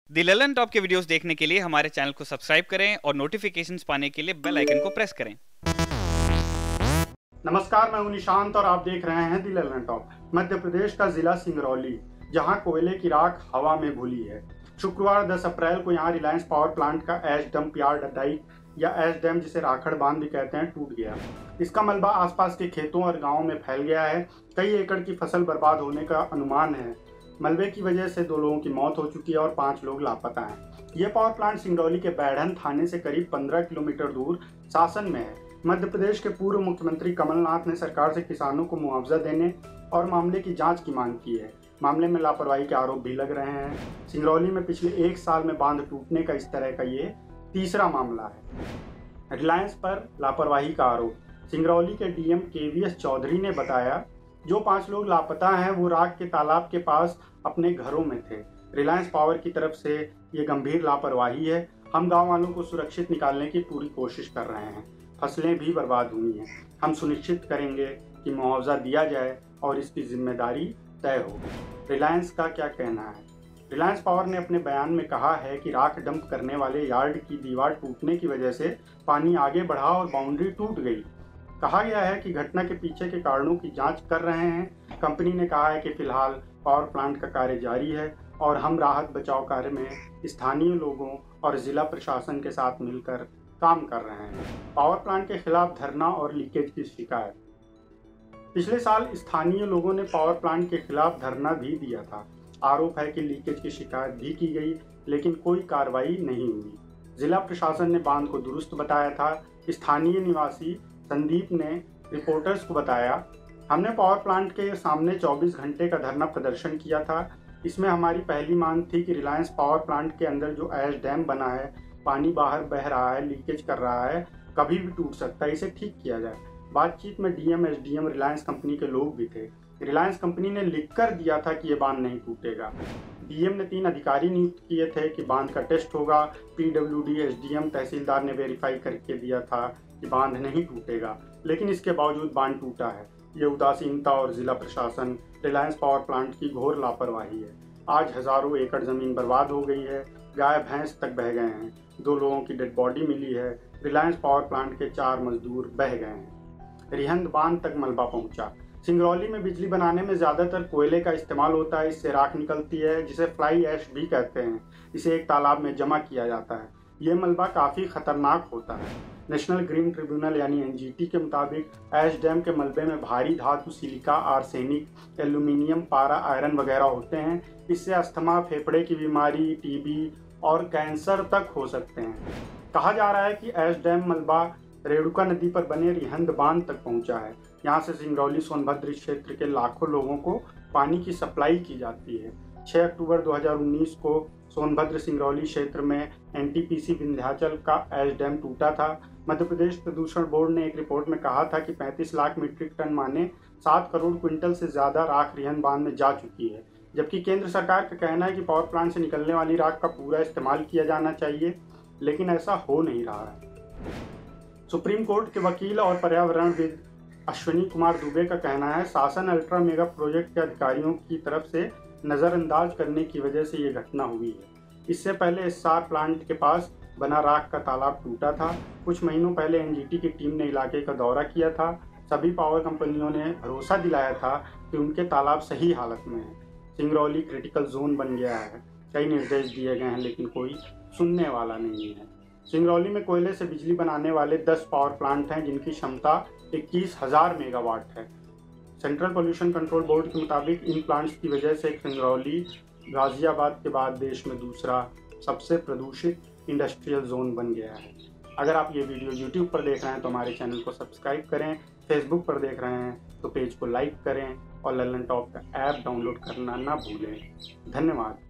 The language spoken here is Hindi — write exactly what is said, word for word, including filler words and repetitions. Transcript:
दी ललन टॉप के वीडियोस देखने के लिए हमारे चैनल को सब्सक्राइब करें और नोटिफिकेशंस पाने के लिए बेल आइकन को प्रेस करें। नमस्कार, मैं हूं निशांत और आप देख रहे हैं दी ललन टॉप। मध्य प्रदेश का जिला सिंगरौली, जहां कोयले की राख हवा में घुली है। शुक्रवार दस अप्रैल को यहां रिलायंस पावर प्लांट का ऐश डंप यार्ड डाइक या ऐश डैम, जिसे राखड़ बांध भी कहते हैं, टूट गया। इसका मलबा आसपास के खेतों और गांवों में फैल गया है। कई एकड़ की फसल बर्बाद होने का अनुमान है। मलबे की वजह से दो लोगों की मौत हो चुकी है और पांच लोग लापता हैं। यह पावर प्लांट सिंगरौली के बैढ़न थाने से करीब पंद्रह किलोमीटर दूर सासन में है। मध्य प्रदेश के पूर्व मुख्यमंत्री कमलनाथ ने सरकार से किसानों को मुआवजा देने और मामले की जांच की मांग की है। मामले में लापरवाही के आरोप भी लग रहे हैं। सिंगरौली में पिछले एक साल में बांध टूटने का इस तरह का ये तीसरा मामला है। रिलायंस पर लापरवाही का आरोप। सिंगरौली के डीएम के वी एस चौधरी ने बताया, जो पांच लोग लापता हैं वो राख के तालाब के पास अपने घरों में थे। रिलायंस पावर की तरफ से ये गंभीर लापरवाही है। हम गांव वालों को सुरक्षित निकालने की पूरी कोशिश कर रहे हैं। फसलें भी बर्बाद हुई हैं। हम सुनिश्चित करेंगे कि मुआवजा दिया जाए और इसकी जिम्मेदारी तय हो। रिलायंस का क्या कहना है? रिलायंस पावर ने अपने बयान में कहा है कि राख डंप करने वाले यार्ड की दीवार टूटने की वजह से पानी आगे बढ़ा और बाउंड्री टूट गई। कहा गया है कि घटना के पीछे के कारणों की जांच कर रहे हैं। कंपनी ने कहा है कि फिलहाल पावर प्लांट का कार्य जारी है और हम राहत बचाव कार्य में स्थानीय लोगों और जिला प्रशासन के साथ मिलकर काम कर रहे हैं। पावर प्लांट के खिलाफ धरना और लीकेज की शिकायत। पिछले साल स्थानीय लोगों ने पावर प्लांट के खिलाफ धरना भी दिया था। आरोप है कि लीकेज की शिकायत भी की गई, लेकिन कोई कार्रवाई नहीं हुई। जिला प्रशासन ने बांध को दुरुस्त बताया था। स्थानीय निवासी संदीप ने रिपोर्टर्स को बताया, हमने पावर प्लांट के सामने चौबीस घंटे का धरना प्रदर्शन किया था। इसमें हमारी पहली मांग थी कि रिलायंस पावर प्लांट के अंदर जो ऐश डैम बना है, पानी बाहर बह रहा है, लीकेज कर रहा है, कभी भी टूट सकता है, इसे ठीक किया जाए। बातचीत में डीएम, एसडीएम, रिलायंस कंपनी के लोग भी थे। रिलायंस कंपनी ने लिख कर दिया था कि ये बांध नहीं टूटेगा। डीएम ने तीन अधिकारी नियुक्त किए थे कि बांध का टेस्ट होगा। पीडब्ल्यूडी, एसडीएम, तहसीलदार ने वेरीफाई करके दिया था कि बांध नहीं टूटेगा, लेकिन इसके बावजूद बांध टूटा है। ये उदासीनता और जिला प्रशासन, रिलायंस पावर प्लांट की घोर लापरवाही है। आज हजारों एकड़ जमीन बर्बाद हो गई है। गाय भैंस तक बह गए हैं। दो लोगों की डेड बॉडी मिली है। रिलायंस पावर प्लांट के चार मजदूर बह गए हैं। रिहंद बांध तक मलबा पहुंचा। सिंगरौली में बिजली बनाने में ज्यादातर कोयले का इस्तेमाल होता है। इससे राख निकलती है, जिसे फ्लाई ऐश भी कहते हैं। इसे एक तालाब में जमा किया जाता है। ये मलबा काफी खतरनाक होता है। नेशनल ग्रीन ट्रिब्यूनल यानी एन जी टी के मुताबिक ऐश डैम के मलबे में भारी धातु, सिलिका, आर्सेनिक, एल्यूमिनियम, पारा, आयरन वगैरह होते हैं। इससे अस्थमा, फेफड़े की बीमारी, टीबी और कैंसर तक हो सकते हैं। कहा जा रहा है कि ऐश डैम मलबा रेणुका नदी पर बने रिहंद बांध तक पहुंचा है। यहाँ से सिंगरौली सोनभद्र क्षेत्र के लाखों लोगों को पानी की सप्लाई की जाती है। छह अक्टूबर दो हज़ार उन्नीस को सोनभद्र सिंगरौली क्षेत्र में N T P C Vindhyachal का ऐश डैम टूटा था। मध्य प्रदेश प्रदूषण बोर्ड ने एक रिपोर्ट में कहा था कि पैंतीस लाख मीट्रिक टन माने सात करोड़ क्विंटल से ज्यादा राख रिहंद बांध में जा चुकी है। जबकि केंद्र सरकार का कहना है कि पावर प्लांट से निकलने वाली राख का पूरा इस्तेमाल किया जाना चाहिए, लेकिन ऐसा हो नहीं रहा है। सुप्रीम कोर्ट के वकील और पर्यावरणविद अश्विनी कुमार दुबे का कहना है, सासन अल्ट्रा मेगा प्रोजेक्ट के अधिकारियों की तरफ से नजरअंदाज करने की वजह से ये घटना हुई है। इससे पहले इस सार प्लांट के पास बना राख का तालाब टूटा था। कुछ महीनों पहले एन जी टी की टीम ने इलाके का दौरा किया था। सभी पावर कंपनियों ने भरोसा दिलाया था कि उनके तालाब सही हालत में है। सिंगरौली क्रिटिकल जोन बन गया है। कई निर्देश दिए गए हैं, लेकिन कोई सुनने वाला नहीं है। सिंगरौली में कोयले से बिजली बनाने वाले दस पावर प्लांट हैं, जिनकी क्षमता इक्कीस हजार मेगावाट है। सेंट्रल पोल्यूशन कंट्रोल बोर्ड के मुताबिक इन प्लांट्स की वजह से सिंगरौली गाजियाबाद के बाद देश में दूसरा सबसे प्रदूषित इंडस्ट्रियल जोन बन गया है। अगर आप ये वीडियो यूट्यूब पर देख रहे हैं तो हमारे चैनल को सब्सक्राइब करें। फेसबुक पर देख रहे हैं तो पेज को लाइक करें और ललन टॉप का ऐप डाउनलोड करना ना भूलें। धन्यवाद।